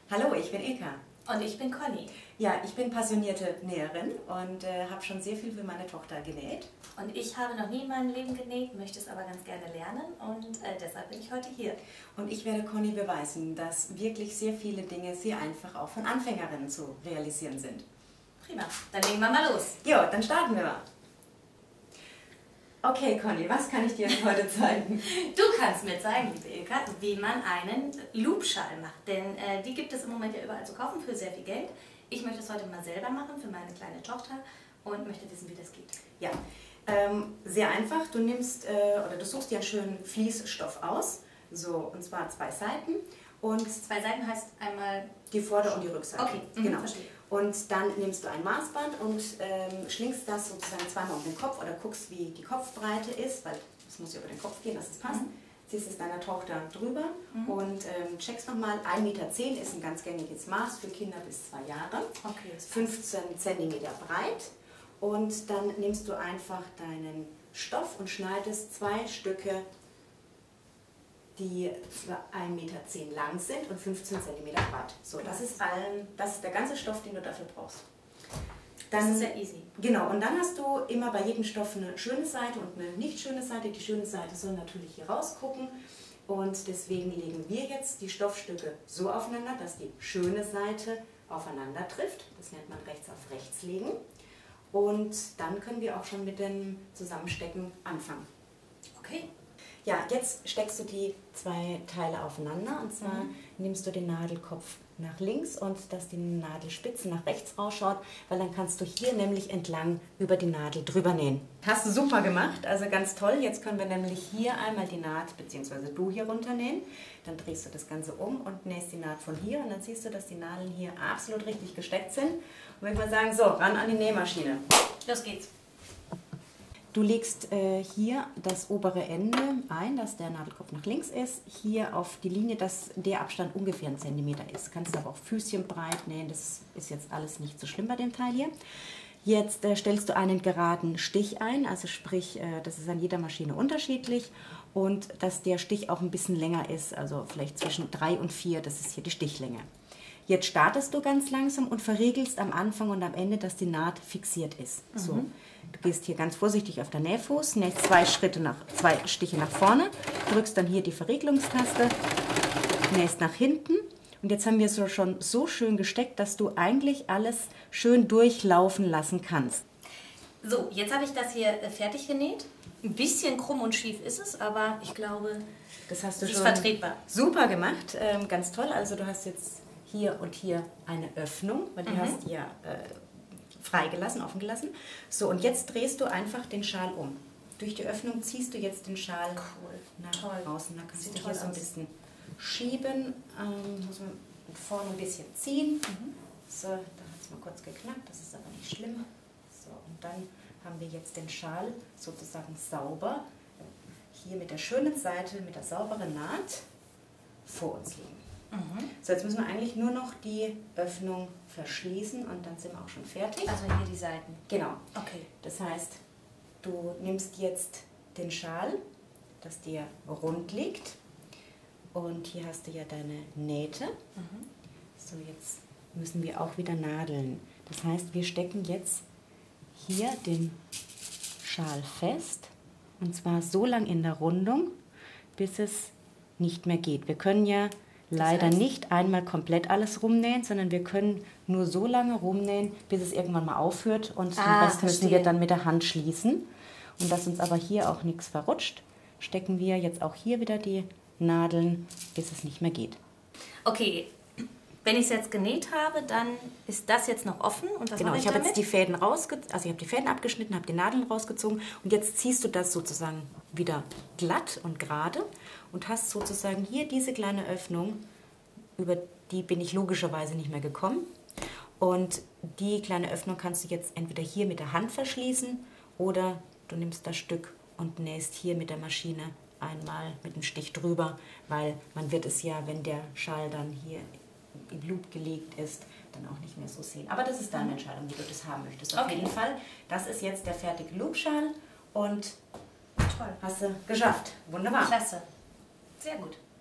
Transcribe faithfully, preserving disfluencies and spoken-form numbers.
Hallo, ich bin Ilka. Und ich bin Conny. Ja, ich bin passionierte Näherin und äh, habe schon sehr viel für meine Tochter genäht. Und ich habe noch nie in meinem Leben genäht, möchte es aber ganz gerne lernen und äh, deshalb bin ich heute hier. Und ich werde Conny beweisen, dass wirklich sehr viele Dinge sehr einfach auch von Anfängerinnen zu realisieren sind. Prima, dann legen wir mal los. Jo, dann starten wir mal. Okay, Conny, was kann ich dir heute zeigen? Du kannst mir zeigen, liebe Ilka, wie man einen Loopschal macht. Denn äh, die gibt es im Moment ja überall zu kaufen für sehr viel Geld. Ich möchte es heute mal selber machen für meine kleine Tochter und möchte wissen, wie das geht. Ja, ähm, sehr einfach. Du nimmst äh, oder du suchst dir einen schönen Fließstoff aus, so und zwar zwei Seiten. Und zwei Seiten heißt einmal die Vorder- und die Rückseite. Okay, genau. Verstehe. Und dann nimmst du ein Maßband und ähm, schlingst das sozusagen zweimal um den Kopf oder guckst, wie die Kopfbreite ist, weil es muss ja über den Kopf gehen, dass es passt. Mhm. Ziehst es deiner Tochter drüber mhm. und ähm, checkst nochmal, ein Meter zehn ist ein ganz gängiges Maß für Kinder bis zwei Jahre. Okay, fünfzehn Zentimeter breit. Und dann nimmst du einfach deinen Stoff und schneidest zwei Stücke, die ein Meter zehn lang sind und fünfzehn Zentimeter breit. So, das ist, allen, das ist der ganze Stoff, den du dafür brauchst. Dann, das ist sehr easy. Genau, und dann hast du immer bei jedem Stoff eine schöne Seite und eine nicht schöne Seite. Die schöne Seite soll natürlich hier rausgucken und deswegen legen wir jetzt die Stoffstücke so aufeinander, dass die schöne Seite aufeinander trifft. Das nennt man rechts auf rechts legen. Und dann können wir auch schon mit dem Zusammenstecken anfangen. Okay. Ja, jetzt steckst du die zwei Teile aufeinander und zwar mhm. nimmst du den Nadelkopf nach links und dass die Nadelspitze nach rechts rausschaut, weil dann kannst du hier nämlich entlang über die Nadel drüber nähen. Hast du super gemacht, also ganz toll. Jetzt können wir nämlich hier einmal die Naht, beziehungsweise du hier runternähen. Dann drehst du das Ganze um und nähst die Naht von hier und dann siehst du, dass die Nadeln hier absolut richtig gesteckt sind. Und würde ich mal sagen, so, ran an die Nähmaschine. Los geht's. Du legst äh, hier das obere Ende ein, dass der Nadelkopf nach links ist, hier auf die Linie, dass der Abstand ungefähr ein Zentimeter ist. Kannst aber auch Füßchen breit nähen, das ist jetzt alles nicht so schlimm bei dem Teil hier. Jetzt äh, stellst du einen geraden Stich ein, also sprich, äh, das ist an jeder Maschine unterschiedlich und dass der Stich auch ein bisschen länger ist, also vielleicht zwischen drei und vier, das ist hier die Stichlänge. Jetzt startest du ganz langsam und verriegelst am Anfang und am Ende, dass die Naht fixiert ist. Mhm. So. Du gehst hier ganz vorsichtig auf den Nähfuß, nähst zwei Schritte nach, zwei Stiche nach vorne, drückst dann hier die Verriegelungstaste, nähst nach hinten und jetzt haben wir es schon so schön gesteckt, dass du eigentlich alles schön durchlaufen lassen kannst. So, jetzt habe ich das hier fertig genäht. Ein bisschen krumm und schief ist es, aber ich glaube, das hast du es schon ist vertretbar. Super gemacht, ähm, ganz toll. Also du hast jetzt hier und hier eine Öffnung, weil die mhm. hast du ja äh, freigelassen, offen gelassen. So, und jetzt drehst du einfach den Schal um. Durch die Öffnung ziehst du jetzt den Schal cool. nach toll. draußen. Da kannst Sieht du hier so ein bisschen schieben. Ähm, muss man vorne ein bisschen ziehen. Mhm. So, da hat es mal kurz geknackt, das ist aber nicht schlimm. So, und dann haben wir jetzt den Schal sozusagen sauber hier mit der schönen Seite, mit der sauberen Naht vor uns liegen. Mhm. So, jetzt müssen wir eigentlich nur noch die Öffnung verschließen und dann sind wir auch schon fertig. Also hier die Seiten. Genau. Okay. Das heißt, du nimmst jetzt den Schal, dass der rund liegt und hier hast du ja deine Nähte. Mhm. So, jetzt müssen wir auch wieder nadeln. Das heißt, wir stecken jetzt hier den Schal fest und zwar so lang in der Rundung, bis es nicht mehr geht. Wir können ja leider das heißt, nicht einmal komplett alles rumnähen, sondern wir können nur so lange rumnähen, bis es irgendwann mal aufhört und ah, den Rest verstehe. müssen wir dann mit der Hand schließen. Und dass uns aber hier auch nichts verrutscht, stecken wir jetzt auch hier wieder die Nadeln, bis es nicht mehr geht. Okay, wenn ich es jetzt genäht habe, dann ist das jetzt noch offen und was genau, mache ich ich habe damit? jetzt die Fäden rausgezogen, also ich habe die Fäden abgeschnitten, habe die Nadeln rausgezogen und jetzt ziehst du das sozusagen wieder glatt und gerade und hast sozusagen hier diese kleine Öffnung, über die bin ich logischerweise nicht mehr gekommen. Und die kleine Öffnung kannst du jetzt entweder hier mit der Hand verschließen oder du nimmst das Stück und nähst hier mit der Maschine einmal mit dem Stich drüber, weil man wird es ja, wenn der Schal dann hier in Loop gelegt ist, dann auch nicht mehr so sehen. Aber das ist deine Entscheidung, wie du das haben möchtest. Auf okay. jeden Fall, das ist jetzt der fertige Loopschal und toll. Hast du geschafft. Wunderbar. Klasse. Sehr gut.